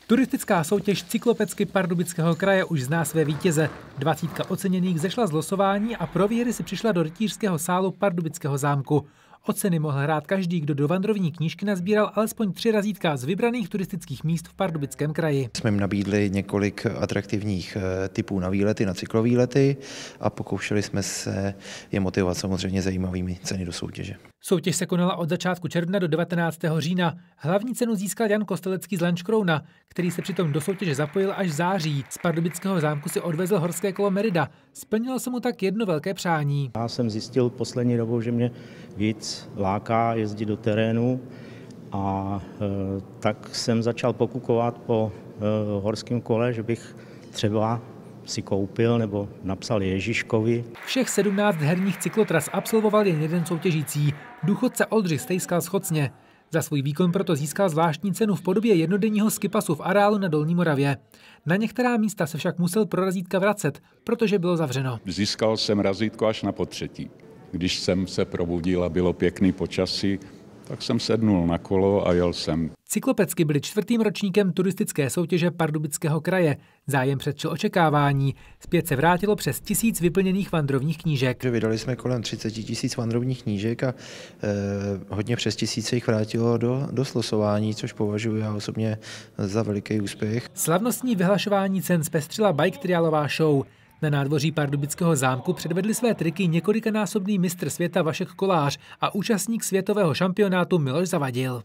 Turistická soutěž Cyklopecky Pardubického kraje už zná své vítěze. 20 oceněných zešla z losování a pro výhry si přišla do rytířského sálu Pardubického zámku. O ceny mohl hrát každý, kdo do vandrovní knížky nazbíral alespoň 3 razítka z vybraných turistických míst v Pardubickém kraji. Jsme jim nabídli několik atraktivních typů na výlety, na cyklovýlety a pokoušeli jsme se je motivovat samozřejmě zajímavými ceny do soutěže. Soutěž se konala od začátku června do 19. října. Hlavní cenu získal Jan Kostelecký z Lanškrouna, který se přitom do soutěže zapojil až v září. Z Pardubického zámku si odvezl horské kolo Merida. Splnilo se mu tak jedno velké přání. Já jsem zjistil poslední dobou, že mě víc láká jezdit do terénu a tak jsem začal pokukovat po horském kole, že bych třeba si koupil nebo napsal Ježíškovi. Všech 17 herních cyklotras absolvoval jen jeden soutěžící, důchodce Oldřich Stejskal z Chocně. Za svůj výkon proto získal zvláštní cenu v podobě jednodenního skipasu v areálu na Dolní Moravě. Na některá místa se však musel pro razítka vracet, protože bylo zavřeno. Získal jsem razítko až na potřetí. Když jsem se probudil a bylo pěkný počasí, tak jsem sednul na kolo a jel jsem. Cyklopecky byly 4. ročníkem turistické soutěže Pardubického kraje. Zájem předčil očekávání. Zpět se vrátilo přes 1000 vyplněných vandrovních knížek. Vydali jsme kolem 30 000 vandrovních knížek a hodně přes 1000 se jich vrátilo do slosování, což považuji já osobně za veliký úspěch. Slavnostní vyhlašování cen zpestřila bike trialová show. Na nádvoří Pardubického zámku předvedli své triky několikanásobný mistr světa Vašek Kolář a účastník světového šampionátu Miloš Zavadil.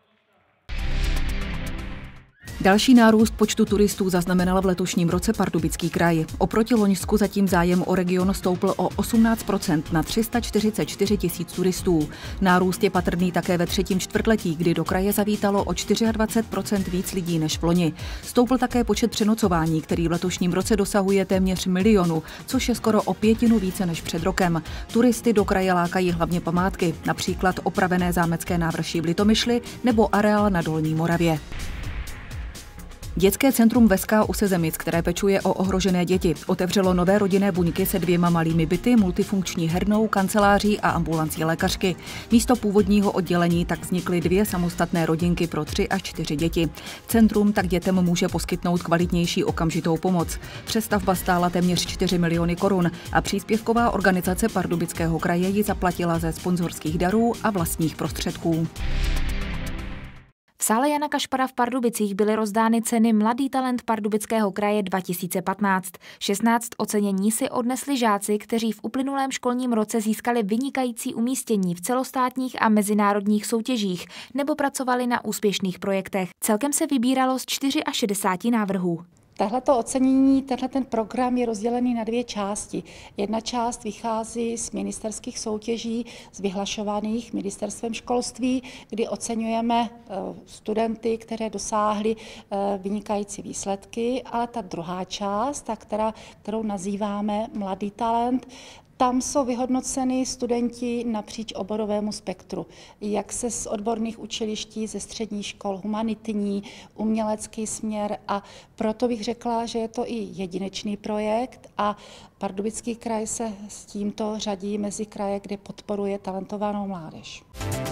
Další nárůst počtu turistů zaznamenal v letošním roce Pardubický kraj. Oproti loňsku zatím zájem o region stoupl o 18% na 344 000 turistů. Nárůst je patrný také ve 3. čtvrtletí, kdy do kraje zavítalo o 24% víc lidí než v loni. Stoupl také počet přenocování, který v letošním roce dosahuje téměř 1 000 000, což je skoro o 1/5 více než před rokem. Turisty do kraje lákají hlavně památky, například opravené zámecké návrší v Litomyšli nebo areál na Dolní Moravě. Dětské centrum Veska u Sezemic, které pečuje o ohrožené děti, otevřelo nové rodinné buňky se 2 malými byty, multifunkční hernou, kanceláří a ambulancí lékařky. Místo původního oddělení tak vznikly 2 samostatné rodinky pro 3 až 4 děti. Centrum tak dětem může poskytnout kvalitnější okamžitou pomoc. Přestavba stála téměř 4 miliony korun a příspěvková organizace Pardubického kraje ji zaplatila ze sponzorských darů a vlastních prostředků. V sále Jana Kašpara v Pardubicích byly rozdány ceny Mladý talent Pardubického kraje 2015. 16 ocenění si odnesli žáci, kteří v uplynulém školním roce získali vynikající umístění v celostátních a mezinárodních soutěžích nebo pracovali na úspěšných projektech. Celkem se vybíralo z 64 návrhů. Tohleto ocenění, ten program je rozdělený na 2 části. Jedna část vychází z ministerských soutěží, z vyhlašovaných ministerstvem školství, kdy oceňujeme studenty, které dosáhly vynikající výsledky, ale ta druhá část, kterou nazýváme Mladý talent, tam jsou vyhodnoceni studenti napříč oborovému spektru, jak se z odborných učiliští, ze středních škol, humanitní, umělecký směr, a proto bych řekla, že je to i jedinečný projekt a Pardubický kraj se s tímto řadí mezi kraje, kde podporuje talentovanou mládež.